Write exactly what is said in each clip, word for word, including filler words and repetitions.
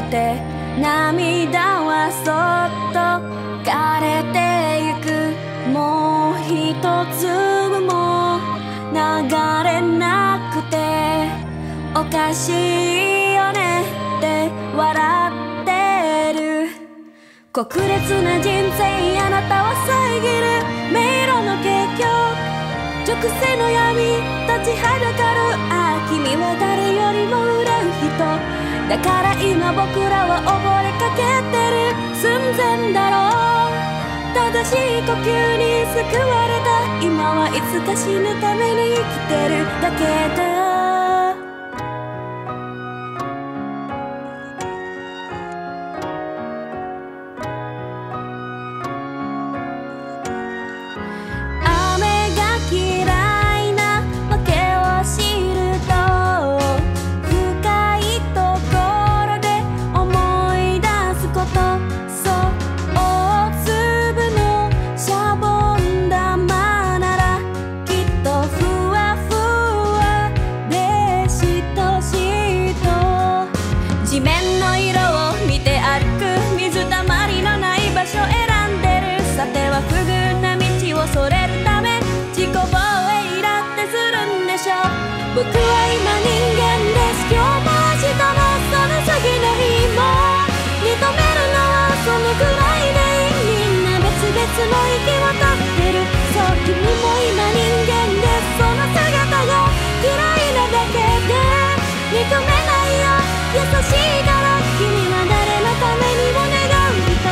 て涙はそっと枯れてゆく。もう一粒も流れなくておかしいよねって笑ってる。酷烈な人生あなたは遮る迷路の結局、直線の闇立ちはだかる。ああ君は誰よりも憂う人だから今僕らは溺れかけてる寸前だろう。正しい呼吸に救われた今はいつか死ぬために生きてるだけだ。僕は今人間です。今日も明日もその次の日も認めるのはそのくらいでいい。みんな別々の息を絶ってる。そう君も今人間です。その姿が嫌いなだけで認めないよ優しいから君は誰のためにも願う人。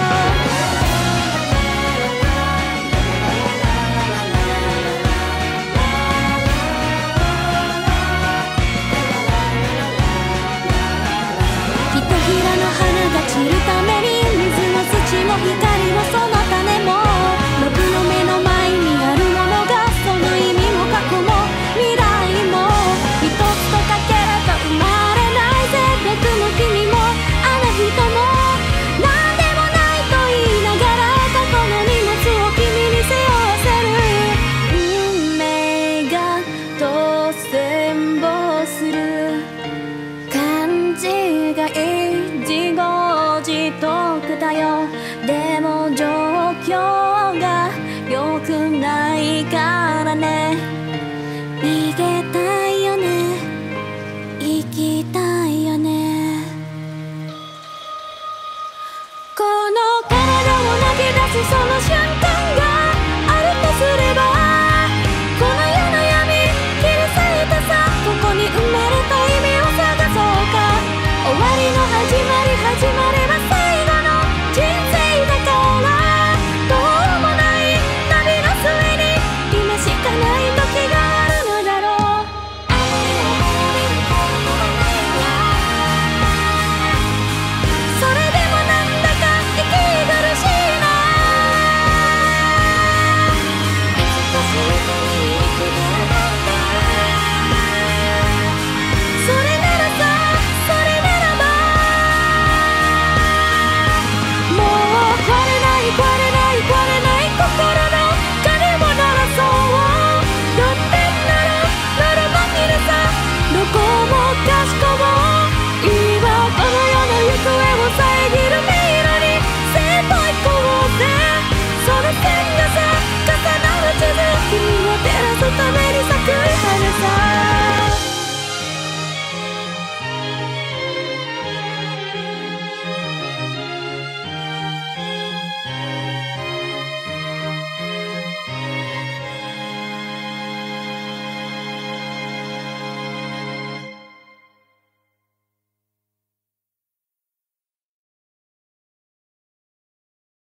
散るために水も土も光もその種も僕の目の前にあるものがその意味も過去も未来も一つとかければ生まれないぜ。僕も君もあの人も何でもないと言いながら過去の荷物を君に背負わせる。運命が突然望する勘違い